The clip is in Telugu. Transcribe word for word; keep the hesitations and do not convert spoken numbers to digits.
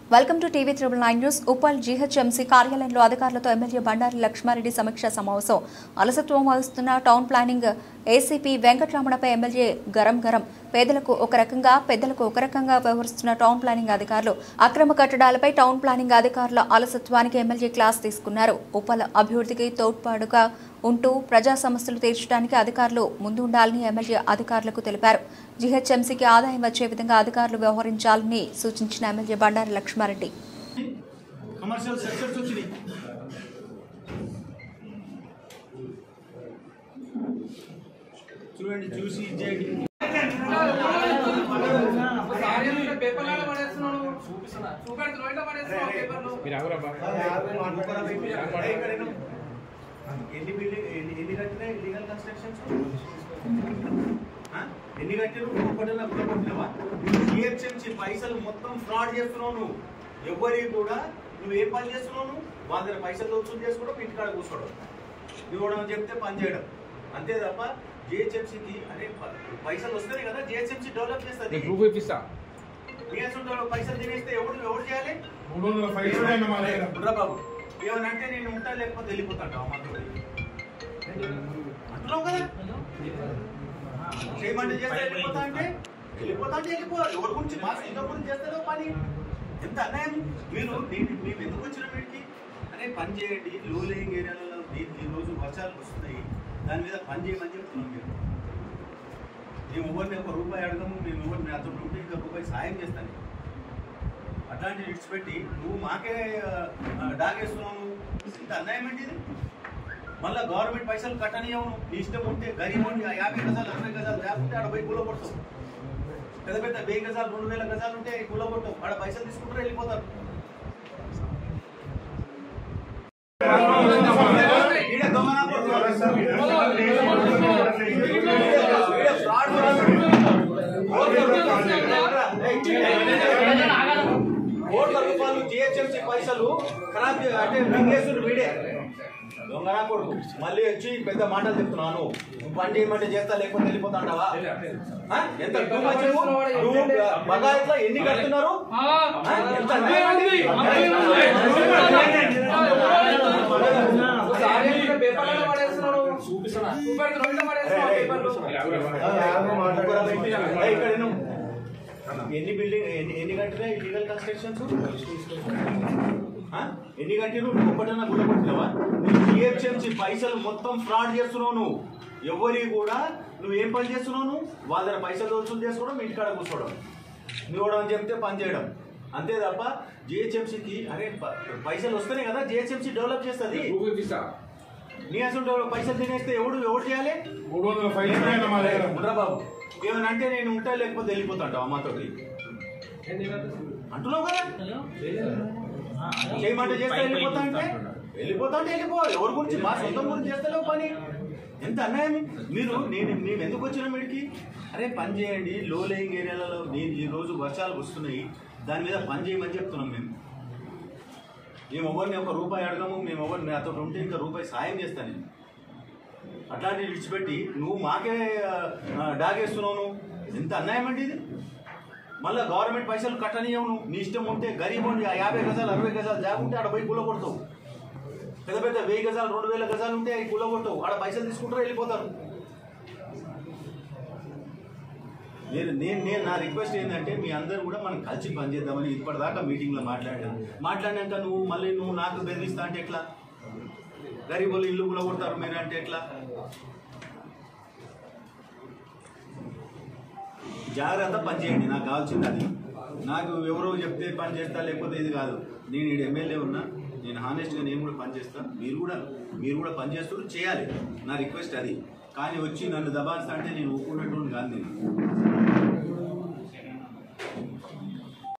Welcome to TV triple nine news. Uppal GHMC కార్యాలయంలో అధికారులతో ఎమ్మెల్యే బండారి లక్ష్మారెడ్డి సమీక్షా సమావేశం. అలసత్వం వహిస్తున్న టౌన్ ప్లానింగ్ ఏసీపీ వెంకటరమణపై ఎమ్మెల్యే గరం గరం. పేదలకు ఒక రకంగా పెద్దలకు ఒక రకంగా వ్యవహరిస్తున్న టౌన్ ప్లానింగ్ అధికారులు. అక్రమ కట్టడాలపై టౌన్ ప్లానింగ్ అధికారుల అలసత్వానికి ఎమ్మెల్యే క్లాస్ తీసుకున్నారు. ఉప్పల్ అభివృద్ధికి తోడ్పాటుగా ఉంటూ ప్రజా సమస్యలు తీర్చడానికి అధికారులు ముందు ఉండాలని ఎమ్మెల్యే అధికారులకు తెలిపారు. జీహెచ్ఎంసీకి ఆదాయం వచ్చే విధంగా అధికారులు వ్యవహరించాలని సూచించిన MLA Bandari Lakshma Reddy. Commercial sectors వచ్చినాయి. చూడండి, చూసి ఇచ్చేయండి. ఎన్ని బిల్డింగ్ ఎన్ని కట్టినా ఇల్లీగల్ కన్స్ట్రక్షన్స్ ఎన్ని కట్టినా ఒక్కటన్నా కూడా కొట్టినావా? జిహెచ్ఎంసీ పైసలు మొత్తం ఫ్రాడ్ చేస్తున్నావు నువ్వు. ఎవరికి కూడా నువ్వు ఏం పని చేస్తున్నావు? వాళ్ళ దగ్గర పైసలు వసూలు చేసుకోవడం, ఇంటికాడ కూర్చోవడం, ఇవ్వడం చెప్తే పని చేయడం అంతే తప్ప జిహెచ్ఎంసీకి అంటే పైసలు వస్తాయి కదా, జిహెచ్ఎంసీ డెవలప్ చేస్తుంది. పైసలు తినేస్తే ఎవడు ఎవరు చేయాలి? బాబు ఏమనంటే నేను ఉంటా లేకపోతే వెళ్ళిపోతాంటావు మాతో అంటున్నావు కదా. చేయమంటే చేస్తే వెళ్ళిపోతా అంటే వెళ్ళిపోతా అంటే వెళ్ళిపో. ఎవరి గురించి మా సొంత గురించి చేస్తారో పని. ఎంత అన్యాయం! మీరు మేము ఎందుకు వచ్చిన వీటికి అనే పని చేయండి. లో లేయింగ్ ఏరియాలలో ఈ రోజు వర్షాలు వస్తున్నాయి, దాని మీద పని చేయమని చెప్తున్నాం. మీరు మేము ఎవరిని ఒక రూపాయి అడగము, మేము ఎవరిని అతను ఉంటే ఇంకా రూపాయి సాయం చేస్తాను. అట్లాంటి లిట్స్ పెట్టి నువ్వు మాకే డాగేస్తున్నావు. ఇంత అన్యాయం ఏంటి ఇది? మళ్ళీ గవర్నమెంట్ పైసలు కట్టనియవు. నీ ఇష్టం ఉంటే గరీబ్ ఉండి యాభై గజాలు అరవై గజాలు లేకుంటే ఆడ పోయి కూల కొడతావు. పెద్ద పెద్ద వెయ్యి గజాలు రెండు వేల గజాలు ఉంటే కూల కొట్టవు. ఆడ పైసలు తీసుకుంటారు, వెళ్ళిపోతారు. కోట్ల రూపాయలు జిహెచ్ఎంసీ పైసలు ఖరాబ్ అంటే మింగేస్తుడు వీడే దొంగనా కొడుకు. మళ్ళీ వచ్చి పెద్ద మాటలు చెప్తున్నాను. నువ్వు పని చేయమంటే చేస్తా లేకపోతే వెళ్ళిపోతాంటావా? ఎంత నువ్వు బగాయిట్లో ఎన్ని కడుతున్నారు? ఎంత ఎన్ని బిల్డింగ్ ఎన్ని కట్టినా ఇల్లీగల్ కన్స్ట్రక్షన్స్ ఎన్ని కట్టినా ఒక్కటన్నా గుళ్ళ కొట్టినావా? నువ్వు జిహెచ్ఎంసీ పైసలు మొత్తం ఫ్రాడ్ చేస్తున్నావు. నువ్వు ఎవరి కూడా నువ్వు ఏం పని చేస్తున్నావు? నువ్వు వాళ్ళ దగ్గర పైసలు వసూలు చేసుకోవడం, ఇంటికాడ కూర్చోవడం, ఇవ్వడం చెప్తే పని చేయడం అంతే తప్ప జిహెచ్ఎంసీకి అరే పైసలు వస్తేనే కదా జిహెచ్ఎంసీ డెవలప్ చేస్తుంది. నీ అసలు పైసలు తినేస్తే ఎవడు ఎవరు చేయాలి? బాబు ఏమనంటే నేను ఉంటా లేకపోతే వెళ్ళిపోతాంటావు అమ్మతో అంటున్నావు కదా. చేయమంటే చేస్తే వెళ్ళిపోతా అంటే వెళ్ళిపోతా అంటే వెళ్ళిపో. ఎవరి గురించి మా సొంతం గురించి చేస్తలేవు పని. ఎంత అన్యాయం! మీరు నేను మేము ఎందుకు వచ్చినాం వీడికి? అరే పని చేయండి. లో లేయింగ్ ఏరియాలలో నేను ఈ రోజు వర్షాలు వస్తున్నాయి, దాని మీద పని చేయమని చెప్తున్నాం. మేము మేము ఎవరిని ఒక రూపాయి అడగము, మేము ఎవరిని అతను ఉంటే ఇంకా రూపాయి సాయం చేస్తాను. నేను అట్లాంటివి విడిచిపెట్టి నువ్వు మాకే డాగేస్తున్నావు. నువ్వు ఎంత అన్యాయం అండి ఇది? మళ్ళీ గవర్నమెంట్ పైసలు కట్టనియవు. నువ్వు నీ ఇష్టం ఉంటే గరీబ్ ఉండి యాభై గజాలు అరవై గజాలు జాగుంటే ఆడ పోయి కూల కొడతావు. పెద్ద పెద్ద వెయ్యి గజాలు రెండు వేల గజాలు ఉంటే అవి కూల కొడతావు. ఆడ పైసలు తీసుకుంటారు, వెళ్ళిపోతారు. నేను నేను నేను నా రిక్వెస్ట్ ఏంటంటే మీ అందరూ కూడా మనం కలిసి పనిచేద్దామని ఇప్పటిదాకా మీటింగ్లో మాట్లాడాను. మాట్లాడినాక నువ్వు మళ్ళీ నువ్వు నాకు బెదిరిస్తా అంటే ఎట్లా? గరీబ్ వాళ్ళు ఇల్లు కూడా కొడతారు మీరు అంటే ఎట్లా? జాగ్రత్త పని చేయండి. నాకు కావాల్సింది అది. నాకు ఎవరో చెప్తే పని చేస్తా లేకపోతే ఇది కాదు. నేను ఇక్కడ ఎమ్మెల్యే ఉన్నా, నేను హానెస్ట్గా నేను కూడా పని చేస్తాను. మీరు కూడా మీరు కూడా పని చేస్తూ చేయాలి. నా రిక్వెస్ట్ అది. కానీ వచ్చి నన్ను దబాయిస్తా అంటే నేను ఒప్పుకున్నట్టు కాదు. నేను